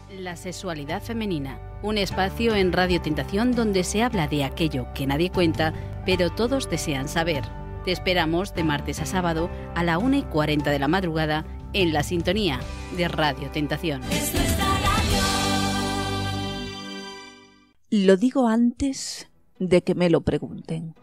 La sexualidad femenina, un espacio en Radio Tentación donde se habla de aquello que nadie cuenta, pero todos desean saber. Te esperamos de martes a sábado a la 1:40 de la madrugada en la sintonía de Radio Tentación. Lo digo antes de que me lo pregunten.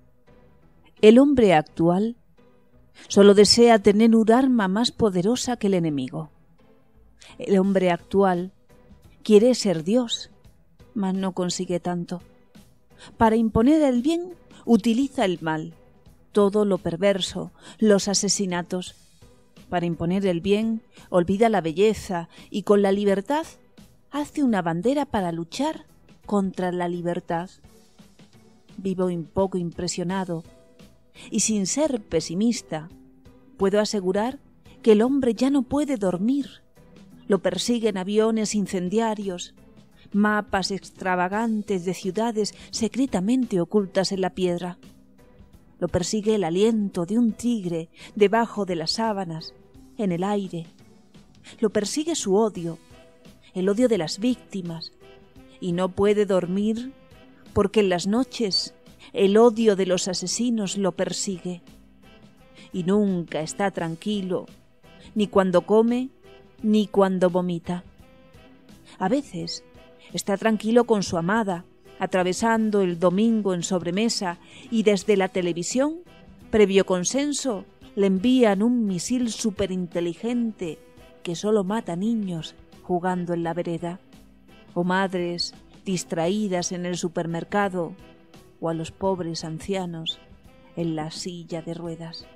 El hombre actual solo desea tener un arma más poderosa que el enemigo. El hombre actual quiere ser Dios, mas no consigue tanto. Para imponer el bien, utiliza el mal, todo lo perverso, los asesinatos. Para imponer el bien, olvida la belleza y con la libertad hace una bandera para luchar contra la libertad. Vivo un poco impresionado y sin ser pesimista, puedo asegurar que el hombre ya no puede dormir. Lo persiguen aviones incendiarios, mapas extravagantes de ciudades secretamente ocultas en la piedra. Lo persigue el aliento de un tigre debajo de las sábanas, en el aire. Lo persigue su odio, el odio de las víctimas, y no puede dormir porque en las noches el odio de los asesinos lo persigue. Y nunca está tranquilo, ni cuando come, ni cuando vomita. A veces está tranquilo con su amada, atravesando el domingo en sobremesa y desde la televisión, previo consenso, le envían un misil superinteligente que solo mata niños jugando en la vereda, o madres distraídas en el supermercado, o a los pobres ancianos en la silla de ruedas.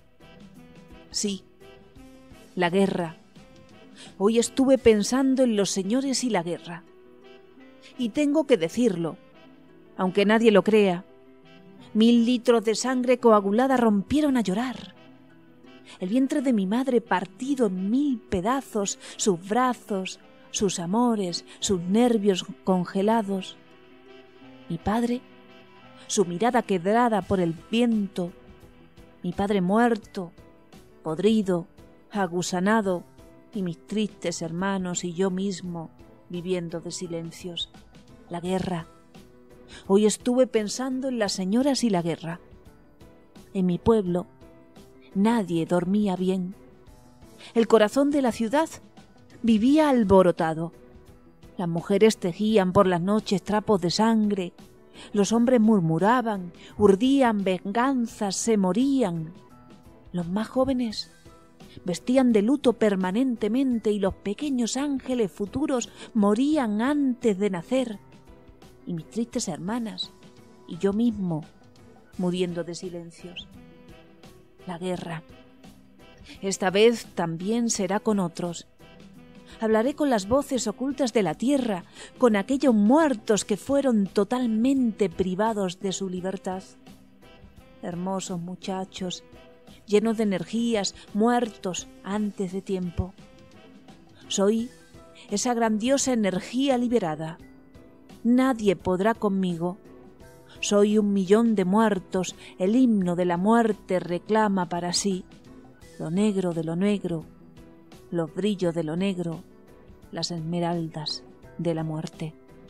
Sí, la guerra. Hoy estuve pensando en los señores y la guerra. Y tengo que decirlo, aunque nadie lo crea. 1000 litros de sangre coagulada rompieron a llorar. El vientre de mi madre partido en 1000 pedazos, sus brazos, sus amores, sus nervios congelados. Mi padre, su mirada quebrada por el viento. Mi padre muerto, podrido, agusanado, y mis tristes hermanos y yo mismo viviendo de silencios. La guerra. Hoy estuve pensando en las señoras y la guerra. En mi pueblo nadie dormía bien. El corazón de la ciudad vivía alborotado. Las mujeres tejían por las noches trapos de sangre. Los hombres murmuraban, urdían venganzas, se morían. Los más jóvenes vestían de luto permanentemente y los pequeños ángeles futuros morían antes de nacer. Y mis tristes hermanas y yo mismo muriendo de silencios. La guerra. Esta vez también será con otros. Hablaré con las voces ocultas de la tierra, con aquellos muertos que fueron totalmente privados de su libertad. Hermosos muchachos, llenos de energías, muertos antes de tiempo. Soy esa grandiosa energía liberada. Nadie podrá conmigo. Soy 1.000.000 de muertos, el himno de la muerte reclama para sí lo negro de lo negro, los brillos de lo negro, las esmeraldas de la muerte.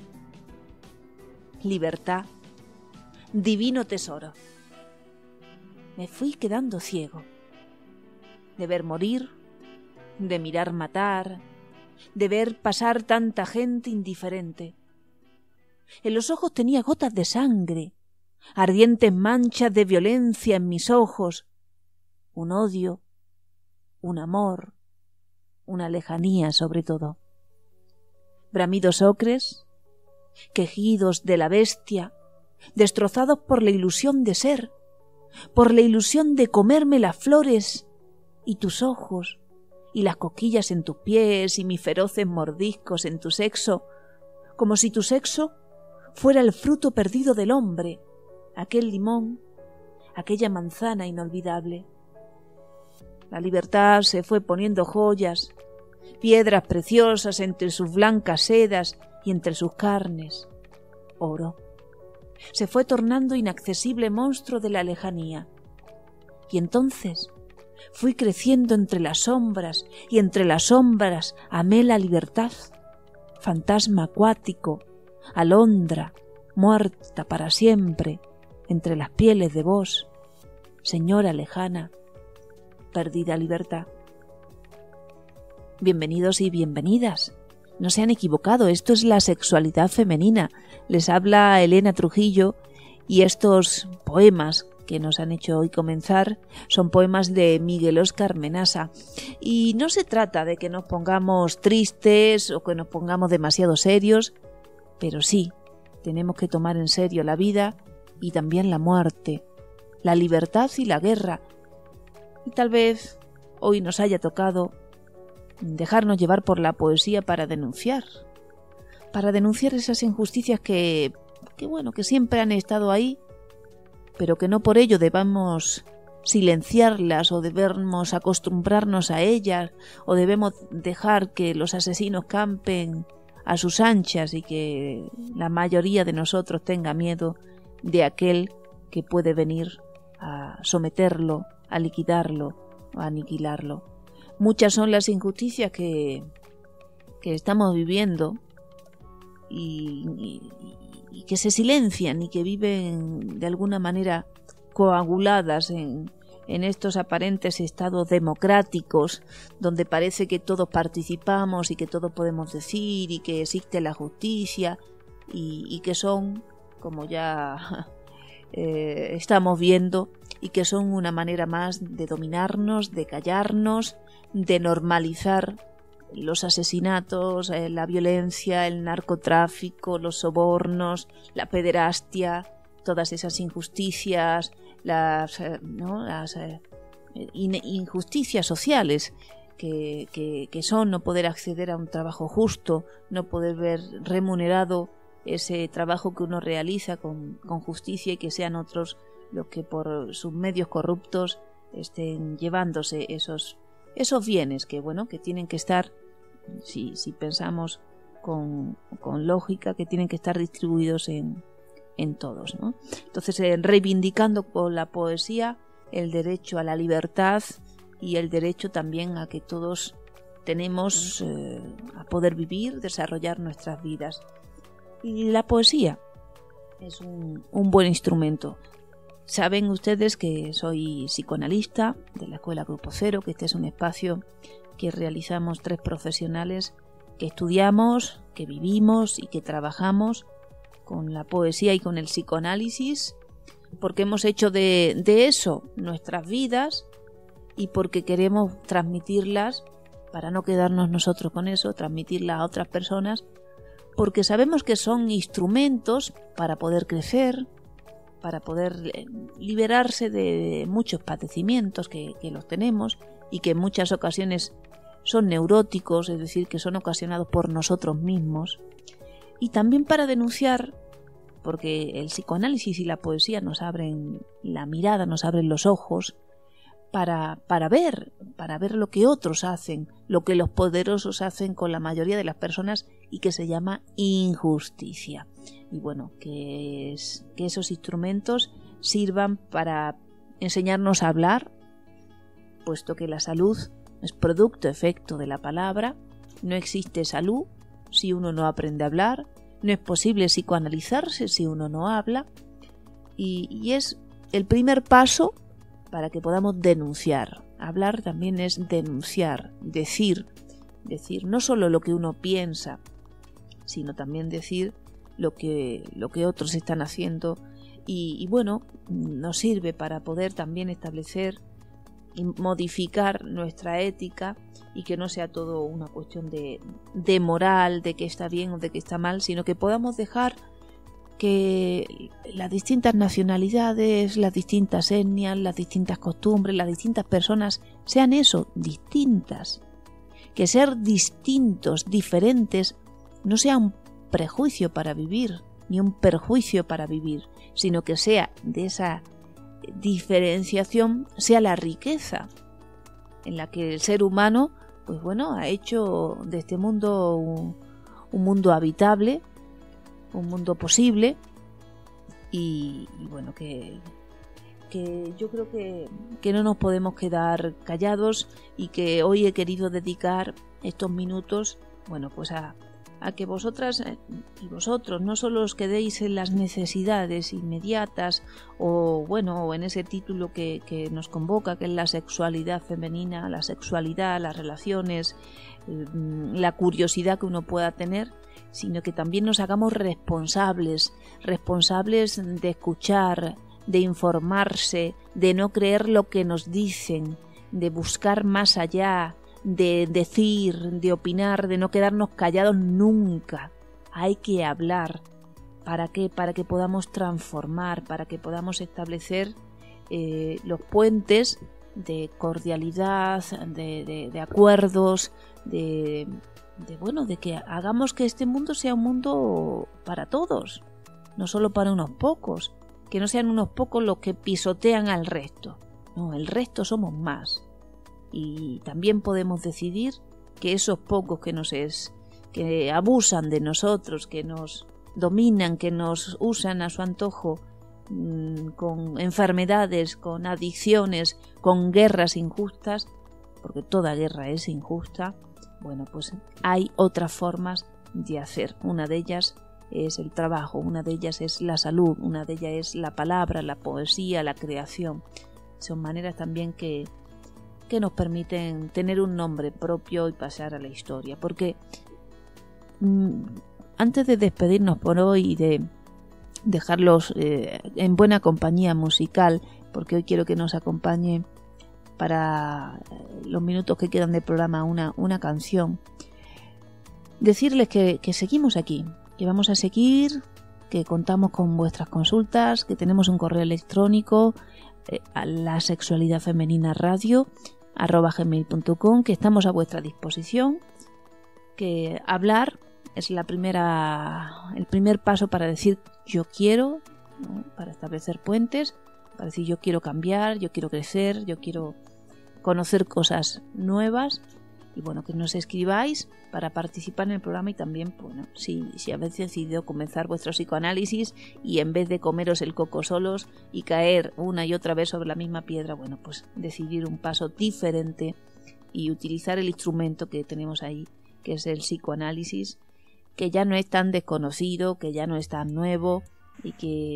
Libertad, divino tesoro. Me fui quedando ciego, de ver morir, de mirar matar, de ver pasar tanta gente indiferente. En los ojos tenía gotas de sangre, ardientes manchas de violencia en mis ojos, un odio, un amor, una lejanía sobre todo. Bramidos ocres, quejidos de la bestia, destrozados por la ilusión de ser, por la ilusión de comerme las flores y tus ojos, y las cosquillas en tus pies y mis feroces mordiscos en tu sexo, como si tu sexo fuera el fruto perdido del hombre, aquel limón, aquella manzana inolvidable. La libertad se fue poniendo joyas, piedras preciosas entre sus blancas sedas y entre sus carnes, oro. Se fue tornando inaccesible monstruo de la lejanía. Y entonces fui creciendo entre las sombras, y entre las sombras amé la libertad, fantasma acuático, alondra, muerta para siempre, entre las pieles de vos, señora lejana, perdida libertad. Bienvenidos y bienvenidas. No se han equivocado, esto es la sexualidad femenina. Les habla Elena Trujillo y estos poemas que nos han hecho hoy comenzar son poemas de Miguel Óscar Menasa. Y no se trata de que nos pongamos tristes o que nos pongamos demasiado serios, pero sí, tenemos que tomar en serio la vida y también la muerte, la libertad y la guerra. Y tal vez hoy nos haya tocado dejarnos llevar por la poesía para denunciar esas injusticias que siempre han estado ahí, pero que no por ello debamos silenciarlas o debemos acostumbrarnos a ellas o debemos dejar que los asesinos campen a sus anchas y que la mayoría de nosotros tenga miedo de aquel que puede venir a someterlo, a liquidarlo, a aniquilarlo. Muchas son las injusticias que estamos viviendo y que se silencian y que viven de alguna manera coaguladas en estos aparentes estados democráticos donde parece que todos participamos y que todos podemos decir y que existe la justicia y que son, como ya estamos viendo, y que son una manera más de dominarnos, de callarnos, de normalizar los asesinatos, la violencia, el narcotráfico, los sobornos, la pederastia, todas esas injusticias, las injusticias sociales que son no poder acceder a un trabajo justo, no poder ver remunerado ese trabajo que uno realiza con justicia y que sean otros los que por sus medios corruptos estén llevándose esos bienes que tienen que estar, si pensamos con lógica, que tienen que estar distribuidos en todos, ¿no? Entonces, reivindicando con la poesía el derecho a la libertad y el derecho también a que todos tenemos a poder vivir, desarrollar nuestras vidas. Y la poesía es un buen instrumento. Saben ustedes que soy psicoanalista de la Escuela Grupo Cero, que este es un espacio que realizamos 3 profesionales que estudiamos, que vivimos y que trabajamos con la poesía y con el psicoanálisis, porque hemos hecho de eso nuestras vidas y porque queremos transmitirlas, para no quedarnos nosotros con eso, transmitirlas a otras personas, porque sabemos que son instrumentos para poder crecer, para poder liberarse de muchos padecimientos que los tenemos y que en muchas ocasiones son neuróticos, es decir, que son ocasionados por nosotros mismos, y también para denunciar, porque el psicoanálisis y la poesía nos abren la mirada, nos abren los ojos para ver lo que otros hacen, lo que los poderosos hacen con la mayoría de las personas y que se llama injusticia. Y que esos instrumentos sirvan para enseñarnos a hablar, puesto que la salud es producto efecto de la palabra. No existe salud si uno no aprende a hablar, no es posible psicoanalizarse si uno no habla, y es el primer paso para que podamos denunciar. Hablar también es denunciar, decir no solo lo que uno piensa, sino también decir lo que otros están haciendo y nos sirve para poder también establecer y modificar nuestra ética y que no sea todo una cuestión de moral, de que está bien o de que está mal, sino que podamos dejar que las distintas nacionalidades, las distintas etnias, las distintas costumbres, las distintas personas sean eso, distintas. Que ser distintos, diferentes, no sea un prejuicio para vivir, ni un perjuicio para vivir, sino que sea de esa diferenciación, sea la riqueza en la que el ser humano, ha hecho de este mundo un mundo habitable, un mundo posible, y que yo creo que no nos podemos quedar callados y que hoy he querido dedicar estos minutos a que vosotras y vosotros no solo os quedéis en las necesidades inmediatas o en ese título que nos convoca, que es la sexualidad femenina, la sexualidad, las relaciones, la curiosidad que uno pueda tener, sino que también nos hagamos responsables de escuchar, de informarse, de no creer lo que nos dicen, de buscar más allá, de decir, de opinar, de no quedarnos callados nunca. Hay que hablar. ¿Para qué? Para que podamos transformar, para que podamos establecer los puentes de cordialidad, de acuerdos, de que hagamos que este mundo sea un mundo para todos, no solo para unos pocos, que no sean unos pocos los que pisotean al resto. No, el resto somos más. Y también podemos decidir que esos pocos que abusan de nosotros, que nos dominan, que nos usan a su antojo, con enfermedades, con adicciones, con guerras injustas, porque toda guerra es injusta, pues hay otras formas de hacer. Una de ellas es el trabajo, una de ellas es la salud, una de ellas es la palabra, la poesía, la creación. Son maneras también que nos permiten tener un nombre propio y pasar a la historia. Porque antes de despedirnos por hoy y de dejarlos en buena compañía musical, porque hoy quiero que nos acompañe para los minutos que quedan del programa una canción, decirles que seguimos aquí, que vamos a seguir, que contamos con vuestras consultas, que tenemos un correo electrónico a la sexualidad femenina radio @gmail.com, que estamos a vuestra disposición, que hablar es el primer paso para decir yo quiero, ¿no? Para establecer puentes, para decir yo quiero cambiar, yo quiero crecer, yo quiero conocer cosas nuevas. Y que nos escribáis para participar en el programa y también, si habéis decidido comenzar vuestro psicoanálisis y en vez de comeros el coco solos y caer una y otra vez sobre la misma piedra, pues decidir un paso diferente y utilizar el instrumento que tenemos ahí, que es el psicoanálisis, que ya no es tan desconocido, que ya no es tan nuevo y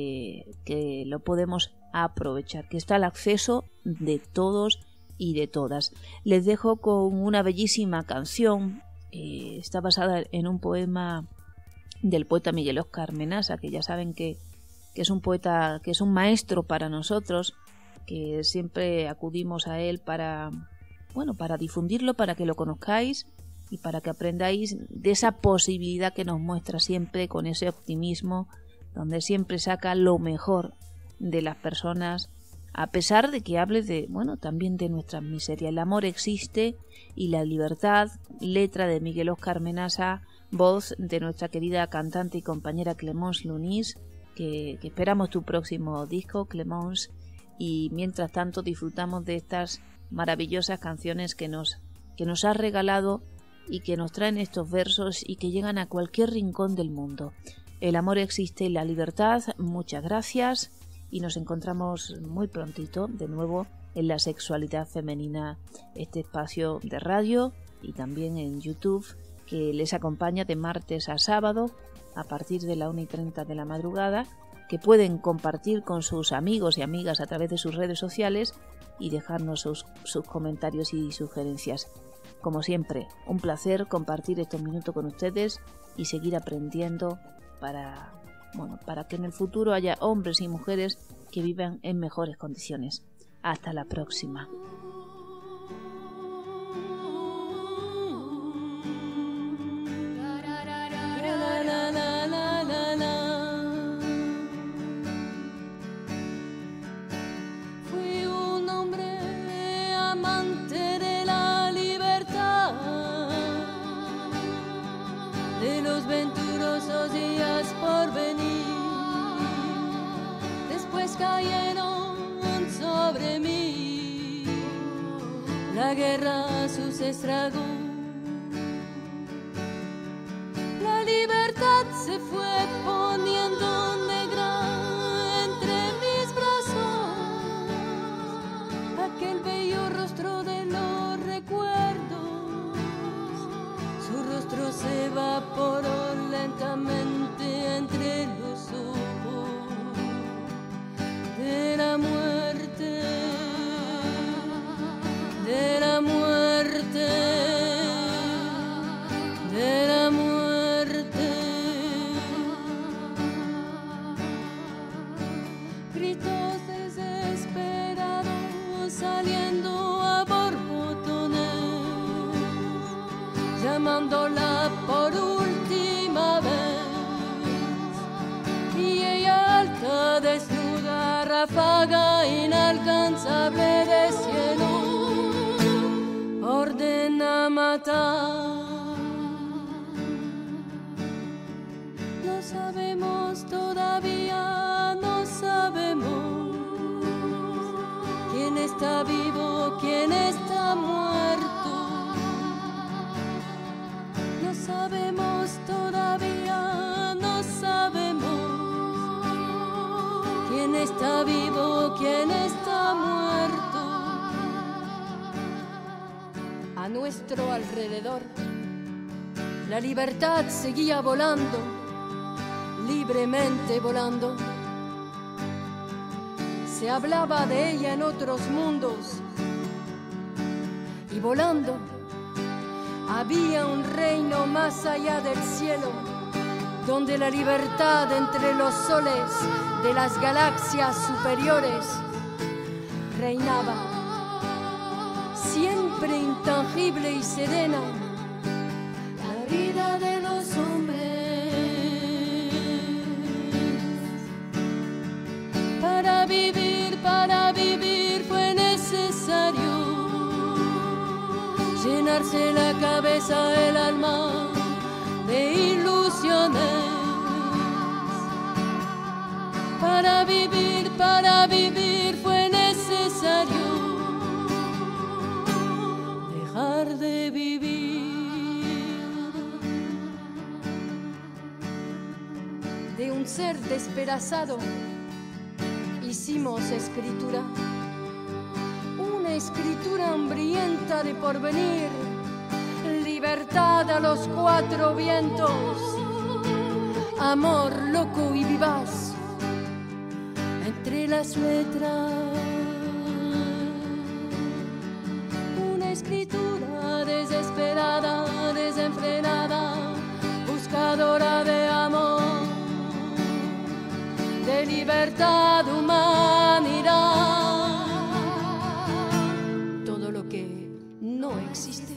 que lo podemos aprovechar, que está al acceso de todos y de todas. Les dejo con una bellísima canción, está basada en un poema del poeta Miguel Óscar Menasa, que ya saben que es un poeta, que es un maestro para nosotros, que siempre acudimos a él para difundirlo, para que lo conozcáis y para que aprendáis de esa posibilidad que nos muestra siempre, con ese optimismo, donde siempre saca lo mejor de las personas, a pesar de que hable también de nuestras miserias. El amor existe y la libertad, letra de Miguel Óscar Menasa, voz de nuestra querida cantante y compañera Clemence Lunis, que esperamos tu próximo disco, Clemence, y mientras tanto disfrutamos de estas maravillosas canciones que nos has regalado y que nos traen estos versos y que llegan a cualquier rincón del mundo. El amor existe y la libertad. Muchas gracias. Y nos encontramos muy prontito de nuevo en la sexualidad femenina, este espacio de radio y también en YouTube, que les acompaña de martes a sábado a partir de la 1:30 de la madrugada, que pueden compartir con sus amigos y amigas a través de sus redes sociales y dejarnos sus comentarios y sugerencias. Como siempre, un placer compartir estos minutos con ustedes y seguir aprendiendo para que en el futuro haya hombres y mujeres que vivan en mejores condiciones. Hasta la próxima. Fui un hombre amante de la libertad, de los venturosos días por venir. Después cayeron sobre mí la guerra, sus estragos. La libertad se fue poniendo negra entre mis brazos. Aquel bello rostro de los recuerdos, su rostro se evaporó. ráfaga inalcanzable de cielo ordena matar. No sabemos todavía, no sabemos quién está vivo, quién está muerto. No sabemos todavía, no sabemos quién está vivo, quién está muerto. A nuestro alrededor, la libertad seguía volando, libremente volando. Se hablaba de ella en otros mundos y volando había un reino más allá del cielo, donde la libertad entre los soles de las galaxias superiores reinaba, siempre intangible y serena, la vida de los hombres. Para vivir fue necesario llenarse la cabeza, el alma de ilusiones. Para vivir fue necesario dejar de vivir. De un ser despedazado hicimos escritura, una escritura hambrienta de porvenir, libertad a los cuatro vientos, amor loco y vivaz entre las letras. Una escritura desesperada, desenfrenada, buscadora de amor, de libertad, humanidad, todo lo que no existe.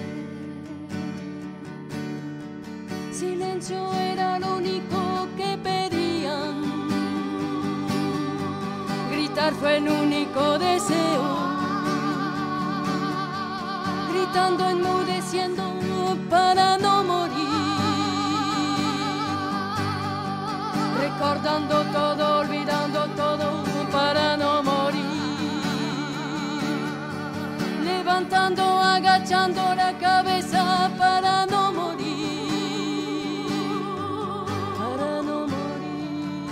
Silencio era lo único que pedían, gritar fue el único deseo, gritando, enmudeciendo para no morir. Recordando todo, olvidando todo para no morir. Levantando, agachando la cabeza para no morir. Para no morir.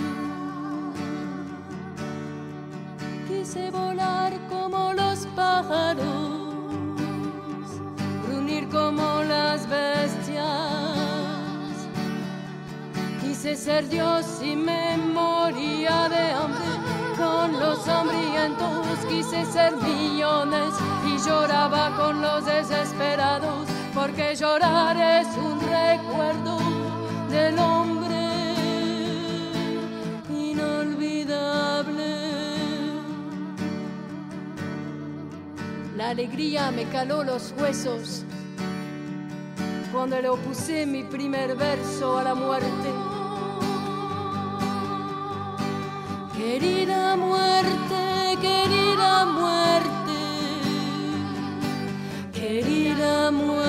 Quise volar como los pájaros, gruñir como las bestias. Quise ser Dios y me moría de hambre con los hambrientos. Quise ser millones y lloraba con los desesperados, porque llorar es un recuerdo del hombre inolvidable. La alegría me caló los huesos cuando le opuse mi primer verso a la muerte. Querida muerte, querida muerte, querida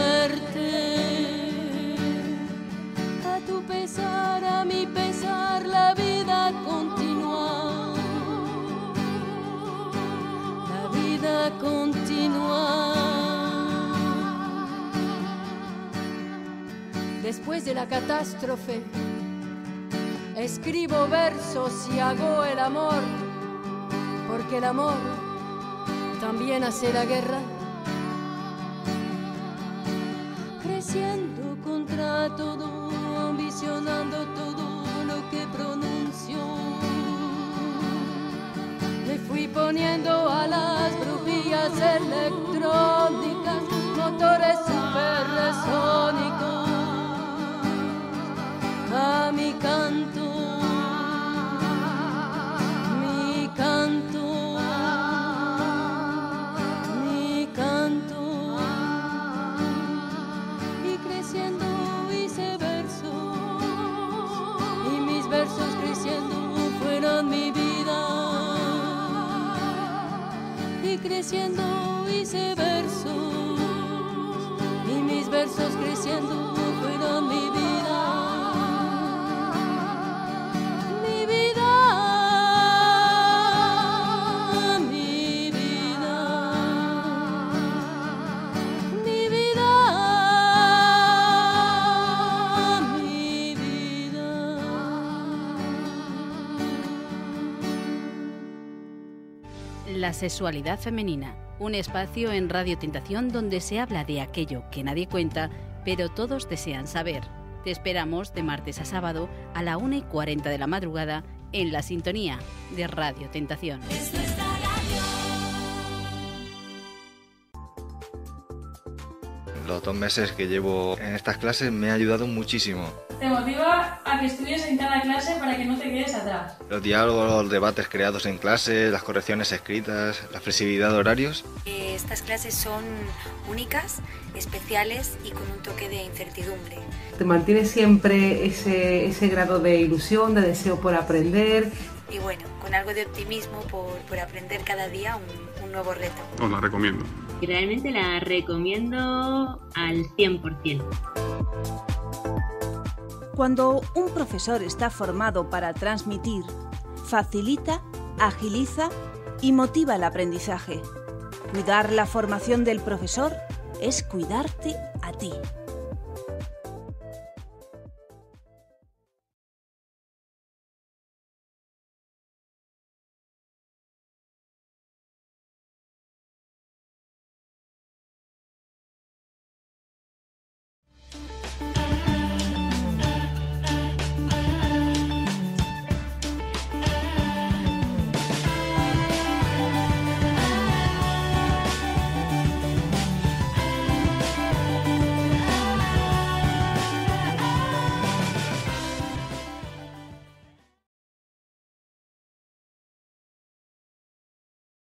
muerte. A tu pesar, a mi pesar, la vida continúa. La vida continúa. Después de la catástrofe, escribo versos y hago el amor, porque el amor también hace la guerra. Creciendo contra todo, ambicionando todo lo que pronuncio. Le fui poniendo a las bujías electrónicas motores supersónicos a mi canto. Mi vida. creciendo hice versos y mis versos creciendo fueron mi vida. Mi vida, mi vida, mi vida, mi vida. La sexualidad femenina, un espacio en Radio Tentación donde se habla de aquello que nadie cuenta, pero todos desean saber. Te esperamos de martes a sábado a la 1:40 de la madrugada en la sintonía de Radio Tentación. Los 2 meses que llevo en estas clases me ha ayudado muchísimo. Te motiva a que estudies en cada clase para que no te quedes atrás. Los diálogos, los debates creados en clase, las correcciones escritas, la flexibilidad de horarios. Estas clases son únicas, especiales y con un toque de incertidumbre. Te mantiene siempre ese grado de ilusión, de deseo por aprender. Y bueno, con algo de optimismo por aprender cada día un nuevo reto. Os la recomiendo. Y realmente la recomiendo al 100%. Cuando un profesor está formado para transmitir, facilita, agiliza y motiva el aprendizaje. Cuidar la formación del profesor es cuidarte a ti.